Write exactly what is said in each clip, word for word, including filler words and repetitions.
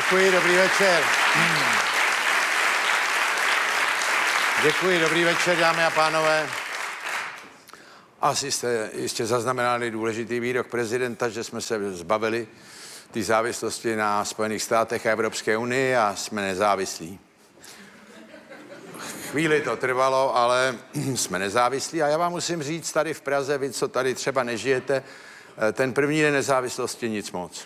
Děkuji, dobrý večer. Děkuji, dobrý večer, dámy a pánové. Asi jste jistě zaznamenali důležitý výrok prezidenta, že jsme se zbavili té závislosti na Spojených státech a Evropské unii a jsme nezávislí. Chvíli to trvalo, ale jsme nezávislí a já vám musím říct tady v Praze, vy, co tady třeba nežijete, ten první den nezávislosti nic moc.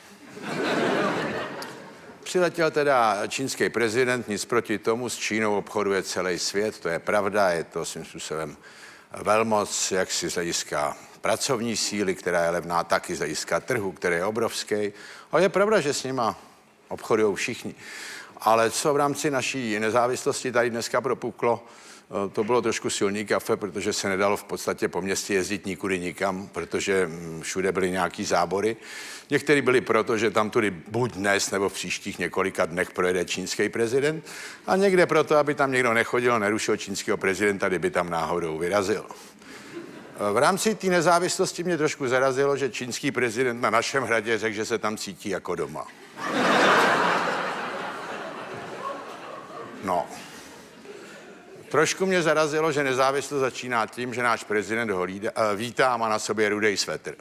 Přiletěl teda čínský prezident, nic proti tomu, s Čínou obchoduje celý svět, to je pravda, je to svým způsobem velmoc, jak si z hlediska pracovní síly, která je levná, taky z hlediska trhu, který je obrovský. A je pravda, že s nima obchodují všichni. Ale co v rámci naší nezávislosti tady dneska propuklo, to bylo trošku silný kafe, protože se nedalo v podstatě po městě jezdit nikudy nikam, protože všude byly nějaký zábory. Některý byli proto, že tam tudy buď dnes nebo v příštích několika dnech projede čínský prezident a někde proto, aby tam někdo nechodil, nerušil čínského prezidenta, kdyby tam náhodou vyrazil. V rámci té nezávislosti mě trošku zarazilo, že čínský prezident na našem hradě řekl, že se tam cítí jako doma. No. Trošku mě zarazilo, že nezávislost začíná tím, že náš prezident ho lída, uh, vítá a má na sobě rudej svetr.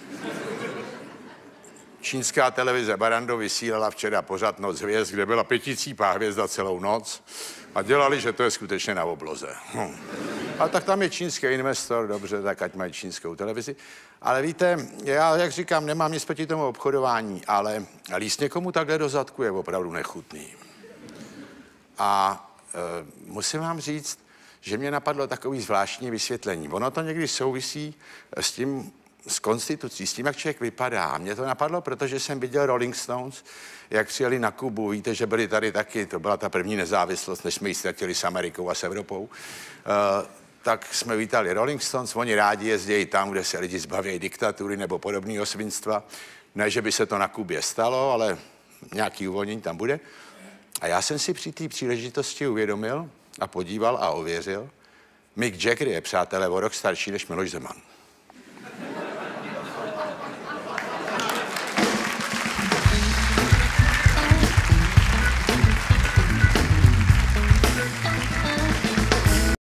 Čínská televize Barrandov vysílala včera pořad Noc hvězd, kde byla pěticípá hvězda celou noc a dělali, že to je skutečně na obloze. Hm. A tak tam je čínský investor, dobře, tak ať mají čínskou televizi. Ale víte, já, jak říkám, nemám nic proti tomu obchodování, ale líst někomu takhle do zadku je opravdu nechutný. A e, musím vám říct, že mě napadlo takový zvláštní vysvětlení. Ono to někdy souvisí s tím, s konstitucí, s tím, jak člověk vypadá. A mě to napadlo, protože jsem viděl Rolling Stones, jak přijeli na Kubu. Víte, že byli tady taky, to byla ta první nezávislost, než jsme ji ztratili s Amerikou a s Evropou. E, tak jsme vítali Rolling Stones, oni rádi jezdí tam, kde se lidi zbaví diktatury nebo podobného svinstva. Ne, že by se to na Kubě stalo, ale nějaký uvolnění tam bude. A já jsem si při té příležitosti uvědomil a podíval a ověřil, Mick Jagger je, přátelé, o rok starší než Miloš Zeman.